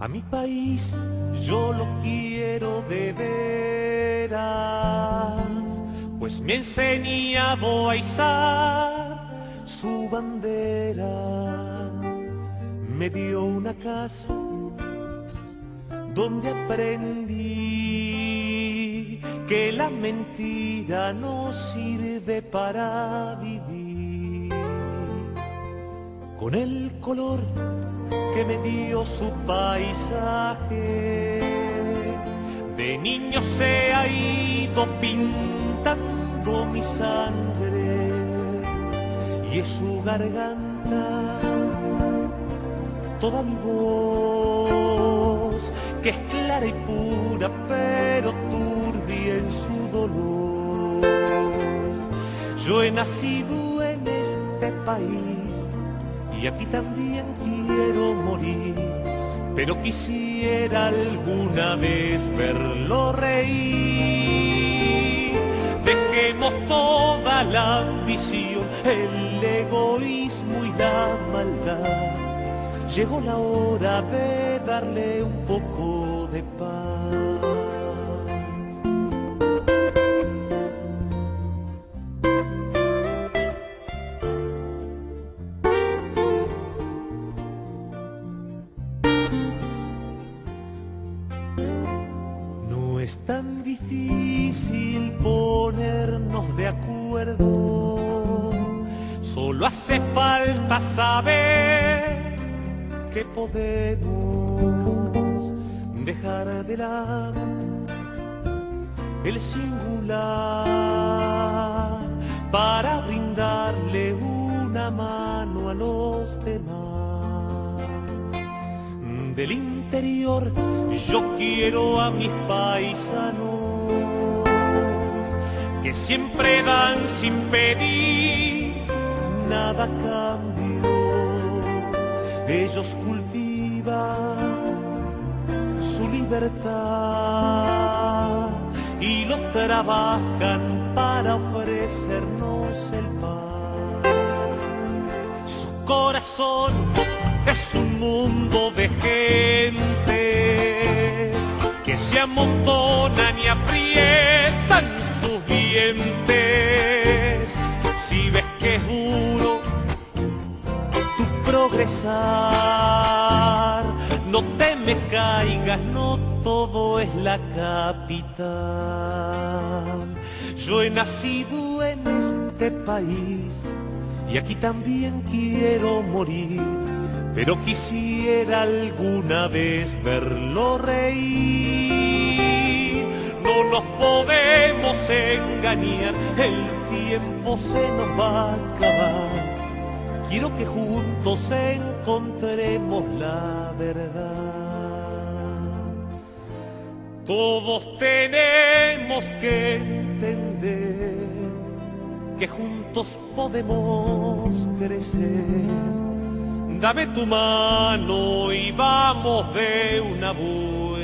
A mi país yo lo quiero de veras, pues me ha enseñado a izar su bandera. Me dio una casa donde aprendí que la mentira no sirve para vivir. Con el color que me dio su paisaje, de niño se ha ido pintando mi sangre, y es su garganta toda mi voz, que es clara y pura pero turbia en su dolor. Yo he nacido en este país y aquí también quiero morir, pero quisiera alguna vez verlo reír. Dejemos toda la ambición, el egoísmo y la maldad. Llegó la hora de darle un poco de paz. No es tan difícil ponernos de acuerdo, solo hace falta saber que podemos dejar de lado el singular para brindarle una mano a los demás. Del interior yo quiero a mis paisanos que siempre dan sin pedir nada a cambio. Ellos cultivan su libertad y lo trabajan para ofrecernos el pan. Su corazón es un mundo de gente que se amontonan y aprietan sus dientes. Si ves que es duro progresar, no te me caigas, no todo es la capital. Yo he nacido en este país y aquí también quiero morir, pero quisiera alguna vez verlo reír. No nos podemos engañar, el tiempo se nos va a acabar. Quiero que juntos encontremos la verdad. Todos tenemos que entender que juntos podemos crecer. Dame tu mano y vamos de una buena